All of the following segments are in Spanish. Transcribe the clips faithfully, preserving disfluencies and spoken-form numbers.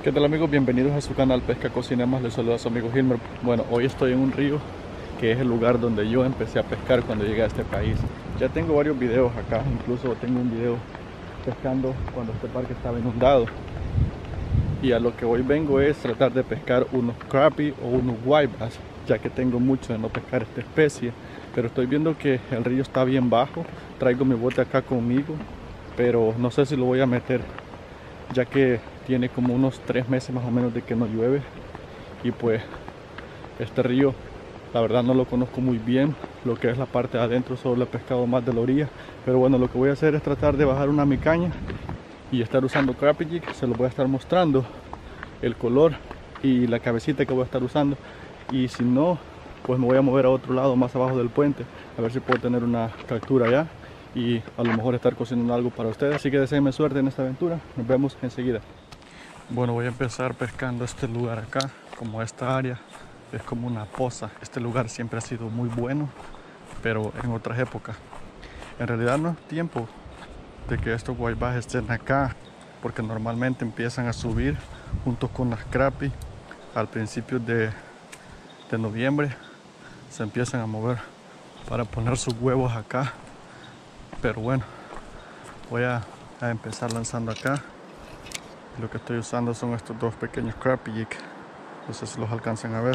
¿Qué tal amigos? Bienvenidos a su canal Pesca Cocina Más, les saluda a su amigo Gilmer. Bueno, hoy estoy en un río que es el lugar donde yo empecé a pescar cuando llegué a este país. Ya tengo varios videos acá, incluso tengo un video pescando cuando este parque estaba inundado. Y a lo que hoy vengo es tratar de pescar unos crappie o unos white bass, ya que tengo mucho de no pescar esta especie. Pero estoy viendo que el río está bien bajo, traigo mi bote acá conmigo, pero no sé si lo voy a meter, ya que tiene como unos tres meses más o menos de que no llueve. Y pues este río la verdad no lo conozco muy bien, lo que es la parte de adentro solo he pescado más de la orilla. Pero bueno, lo que voy a hacer es tratar de bajar una mi caña y estar usando crappie jig. Se lo voy a estar mostrando el color y la cabecita que voy a estar usando, y si no, pues me voy a mover a otro lado más abajo del puente a ver si puedo tener una captura allá y a lo mejor estar cocinando algo para ustedes. Así que deseenme suerte en esta aventura, nos vemos enseguida. Bueno, voy a empezar pescando este lugar acá. Como esta área es como una poza, este lugar siempre ha sido muy bueno, pero en otras épocas. En realidad no es tiempo de que estos white bass estén acá, porque normalmente empiezan a subir junto con las crappie al principio de, de noviembre. Se empiezan a mover para poner sus huevos acá. Pero bueno, voy a, a empezar lanzando acá. Lo que estoy usando son estos dos pequeños crappie jig, no sé si los alcanzan a ver.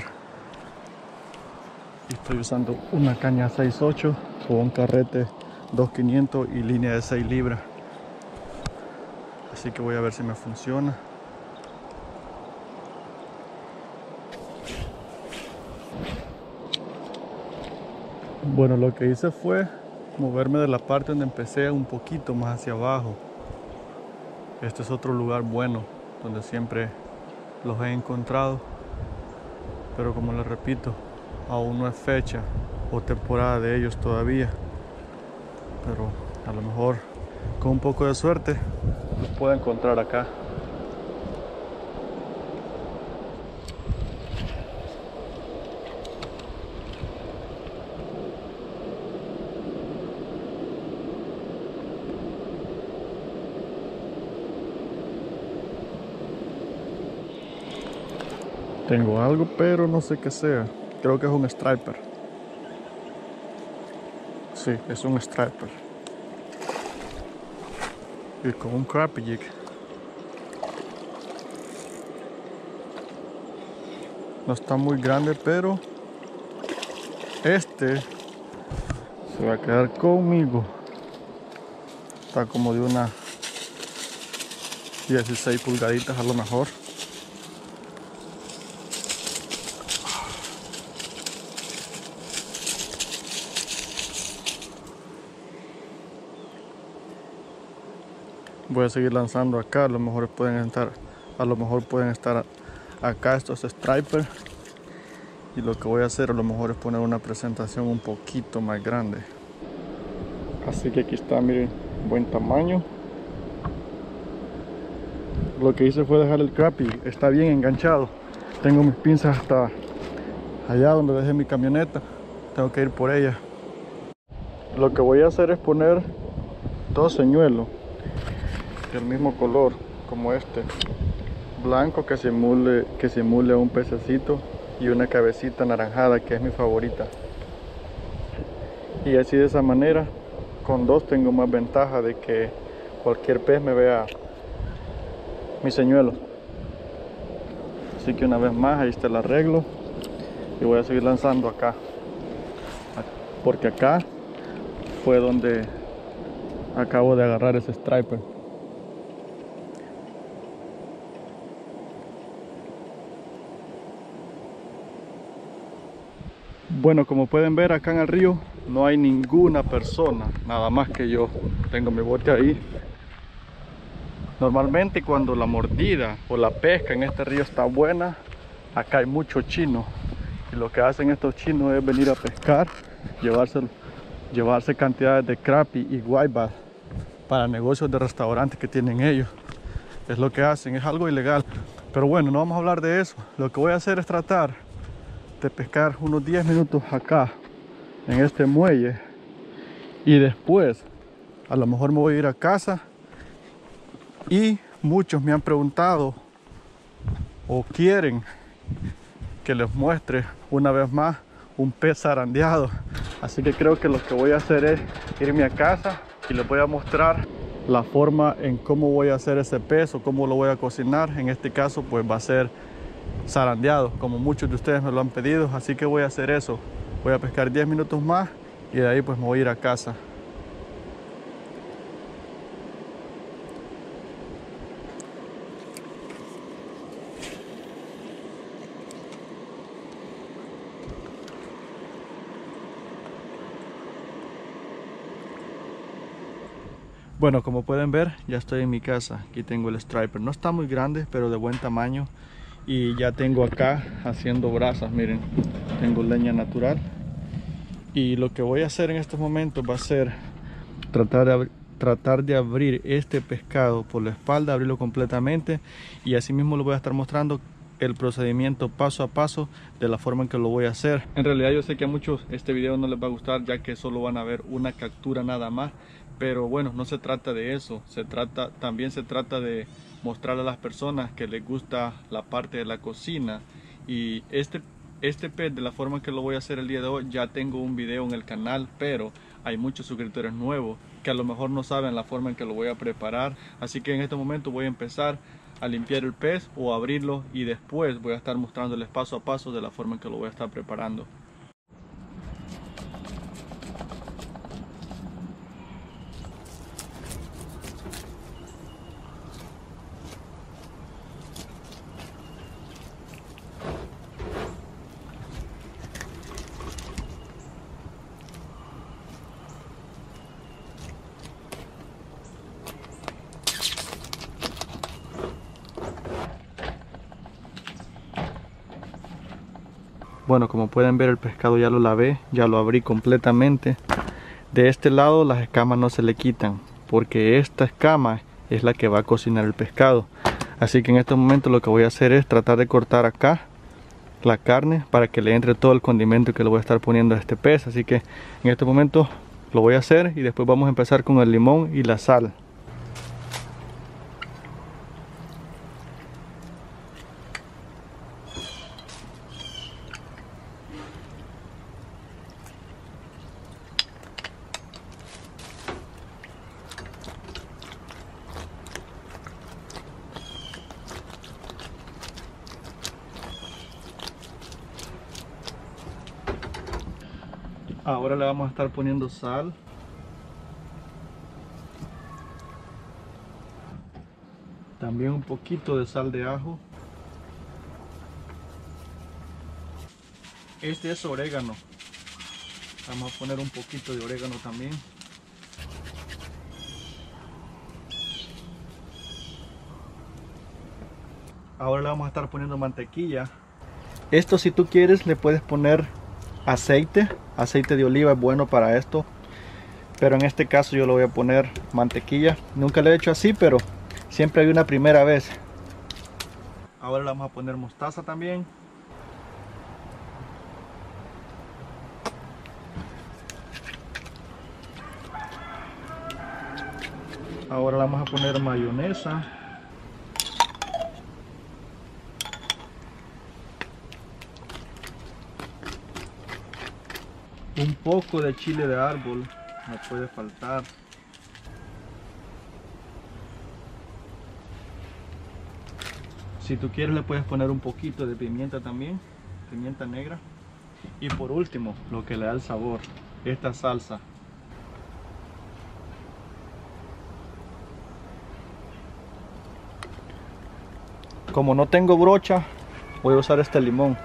Y estoy usando una caña seis ocho con un carrete dos quinientos y línea de seis libras. Así que voy a ver si me funciona. Bueno, lo que hice fue moverme de la parte donde empecé un poquito más hacia abajo. Este es otro lugar bueno donde siempre los he encontrado, pero como les repito, aún no es fecha o temporada de ellos todavía. Pero a lo mejor con un poco de suerte los puedo encontrar acá. Tengo algo, pero no sé qué sea. Creo que es un striper. Sí, es un striper. Y con un crappie jig. No está muy grande, pero este se va a quedar conmigo. Está como de unas dieciséis pulgaditas a lo mejor. Voy a seguir lanzando acá, a lo mejor pueden estar, a lo mejor pueden estar acá estos stripers. Y lo que voy a hacer a lo mejor es poner una presentación un poquito más grande. Así que aquí está, miren, buen tamaño. Lo que hice fue dejar el crappie, está bien enganchado. Tengo mis pinzas hasta allá donde dejé mi camioneta. Tengo que ir por ella. Lo que voy a hacer es poner dos señuelos del mismo color, como este, blanco, que simule, que simule un pececito, y una cabecita anaranjada que es mi favorita. Y así, de esa manera, con dos tengo más ventaja de que cualquier pez me vea mi señuelo. Así que una vez más, ahí está el arreglo. Y voy a seguir lanzando acá, porque acá fue donde acabo de agarrar ese striper. Bueno, como pueden ver, acá en el río no hay ninguna persona, nada más que yo. Tengo mi bote ahí. Normalmente cuando la mordida o la pesca en este río está buena, acá hay mucho chino. Y lo que hacen estos chinos es venir a pescar, llevarse, llevarse cantidades de crappie y white bass para negocios de restaurantes que tienen ellos. Es lo que hacen, es algo ilegal. Pero bueno, no vamos a hablar de eso. Lo que voy a hacer es tratar de pescar unos diez minutos acá en este muelle, y después a lo mejor me voy a ir a casa. Y muchos me han preguntado o quieren que les muestre una vez más un pez zarandeado. Así que creo que lo que voy a hacer es irme a casa y les voy a mostrar la forma en cómo voy a hacer ese pez o cómo lo voy a cocinar. En este caso pues va a ser zarandeado, como muchos de ustedes me lo han pedido, así que voy a hacer eso. Voy a pescar diez minutos más y de ahí pues me voy a ir a casa. Bueno, como pueden ver, ya estoy en mi casa. Aquí tengo el striper. No está muy grande, pero de buen tamaño. Y ya tengo acá haciendo brasas. Miren, tengo leña natural. Y lo que voy a hacer en estos momentos va a ser tratar de, tratar de abrir este pescado por la espalda, abrirlo completamente. Y así mismo lo voy a estar mostrando el procedimiento paso a paso de la forma en que lo voy a hacer. En realidad yo sé que a muchos este video no les va a gustar, ya que solo van a ver una captura nada más. Pero bueno, no se trata de eso, se trata, también se trata de mostrar a las personas que les gusta la parte de la cocina. Y este, este pez, de la forma que lo voy a hacer el día de hoy, ya tengo un video en el canal, pero hay muchos suscriptores nuevos que a lo mejor no saben la forma en que lo voy a preparar. Así que en este momento voy a empezar a limpiar el pez o abrirlo y después voy a estar mostrándoles paso a paso de la forma en que lo voy a estar preparando. Bueno, como pueden ver, el pescado ya lo lavé, ya lo abrí completamente. De este lado las escamas no se le quitan, porque esta escama es la que va a cocinar el pescado. Así que en este momento lo que voy a hacer es tratar de cortar acá la carne para que le entre todo el condimento que le voy a estar poniendo a este pez. Así que en este momento lo voy a hacer y después vamos a empezar con el limón y la sal. Ahora le vamos a estar poniendo sal. También un poquito de sal de ajo. Este es orégano. Vamos a poner un poquito de orégano también. Ahora le vamos a estar poniendo mantequilla. Esto, si tú quieres, le puedes poner aceite. Aceite de oliva es bueno para esto, pero en este caso yo le voy a poner mantequilla. Nunca lo he hecho así, pero siempre hay una primera vez. Ahora le vamos a poner mostaza también. Ahora le vamos a poner mayonesa. Un poco de chile de árbol, no puede faltar. Si tú quieres le puedes poner un poquito de pimienta también, pimienta negra. Y por último, lo que le da el sabor, esta salsa. Como no tengo brocha, voy a usar este limón.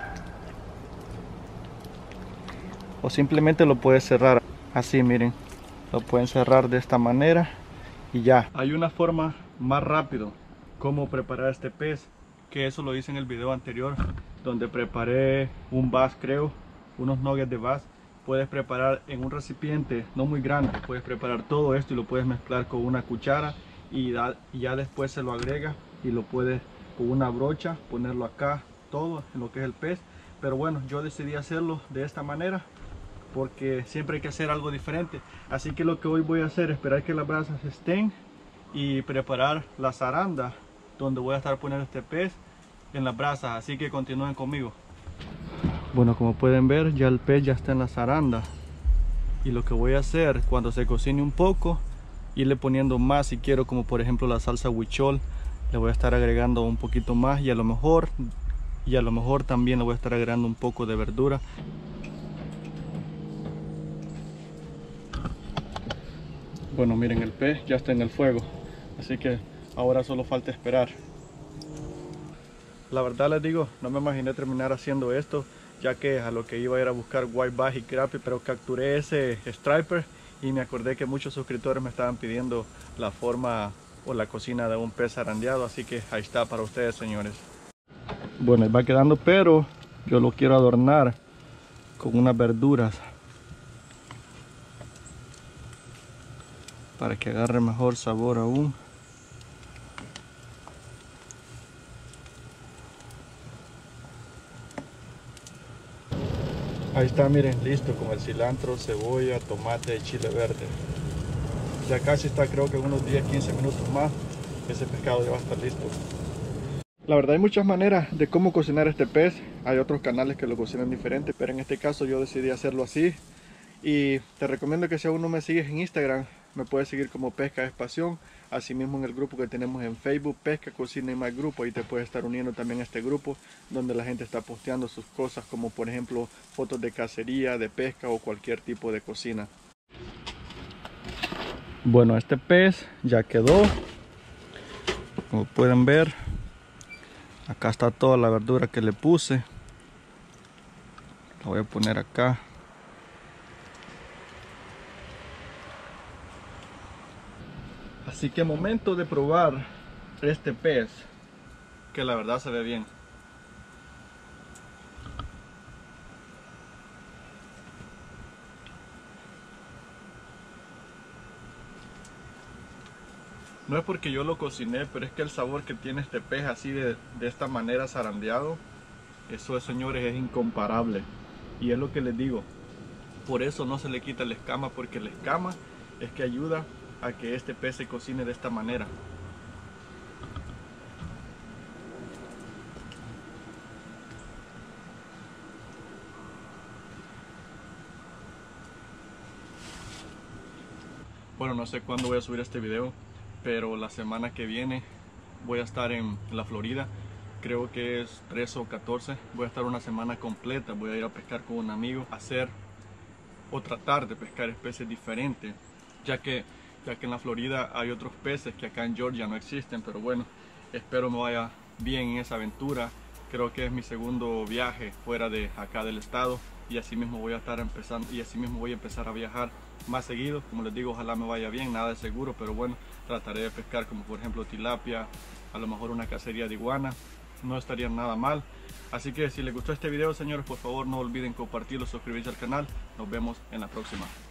O simplemente lo puedes cerrar así, miren, lo pueden cerrar de esta manera y ya. Hay una forma más rápido cómo preparar este pez, que eso lo hice en el video anterior, donde preparé un bass, creo, unos nuggets de bass. Puedes preparar en un recipiente no muy grande, puedes preparar todo esto y lo puedes mezclar con una cuchara y, da, y ya después se lo agrega y lo puedes con una brocha ponerlo acá, todo en lo que es el pez. Pero bueno, yo decidí hacerlo de esta manera porque siempre hay que hacer algo diferente. Así que lo que hoy voy a hacer es esperar que las brasas estén y preparar la zaranda donde voy a estar poniendo este pez. en las brasas, así que continúen conmigo. Bueno, como pueden ver, ya el pez ya está en la zaranda, y lo que voy a hacer cuando se cocine un poco, irle poniendo más si quiero, como por ejemplo la salsa huichol, le voy a estar agregando un poquito más, y a lo mejor y a lo mejor también le voy a estar agregando un poco de verdura. Bueno, miren, el pez ya está en el fuego, así que ahora solo falta esperar. La verdad les digo, no me imaginé terminar haciendo esto, ya que a lo que iba era buscar whiteback y crappie, pero capturé ese striper y me acordé que muchos suscriptores me estaban pidiendo la forma o la cocina de un pez zarandeado, así que ahí está para ustedes, señores. Bueno, ahí va quedando, pero yo lo quiero adornar con unas verduras para que agarre mejor sabor aún. Ahí está, miren, listo, con el cilantro, cebolla, tomate y chile verde. Ya casi está, creo que unos diez a quince minutos más, ese pescado ya va a estar listo. La verdad hay muchas maneras de cómo cocinar este pez. Hay otros canales que lo cocinan diferente, pero en este caso yo decidí hacerlo así. Y te recomiendo que si aún no me sigues en Instagram, me puedes seguir como Pesca es Pasión. Asimismo en el grupo que tenemos en Facebook, Pesca, Cocina y Más Grupo, ahí te puedes estar uniendo también a este grupo donde la gente está posteando sus cosas, como por ejemplo fotos de cacería, de pesca o cualquier tipo de cocina. Bueno, este pez ya quedó, como pueden ver. Acá está toda la verdura que le puse. La voy a poner acá. Así que momento de probar este pez, que la verdad se ve bien. No es porque yo lo cociné, pero es que el sabor que tiene este pez así de, de esta manera zarandeado, eso, señores, es incomparable. Y es lo que les digo, por eso no se le quita la escama, porque la escama es que ayuda a que este pez se cocine de esta manera. Bueno, no sé cuándo voy a subir este video, pero la semana que viene voy a estar en la Florida. Creo que es trece o catorce. Voy a estar una semana completa. Voy a ir a pescar con un amigo, a hacer o tratar de pescar especies diferentes, ya que, ya que en la Florida hay otros peces que acá en Georgia no existen. Pero bueno, espero me vaya bien en esa aventura. Creo que es mi segundo viaje fuera de acá del estado, y así mismo voy a estar empezando y así mismo voy a empezar a viajar más seguido. Como les digo, ojalá me vaya bien, nada de seguro, pero bueno, trataré de pescar como por ejemplo tilapia, a lo mejor una cacería de iguana, no estaría nada mal. Así que si les gustó este video, señores, por favor no olviden compartirlo, suscribirse al canal. Nos vemos en la próxima.